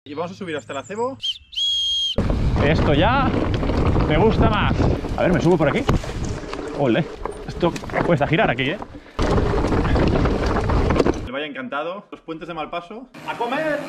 Y vamos a subir hasta el acebo. Esto ya me gusta más. A ver, me subo por aquí. Ole, esto cuesta girar aquí, ¿eh? Le vaya encantado. Los puentes de Malpaso. ¡A comer!